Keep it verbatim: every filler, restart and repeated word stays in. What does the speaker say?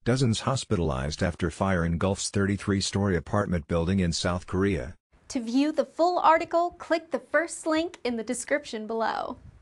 Dozens hospitalized after fire engulfs thirty-three-story apartment building in South Korea. To view the full article, click the first link in the description below.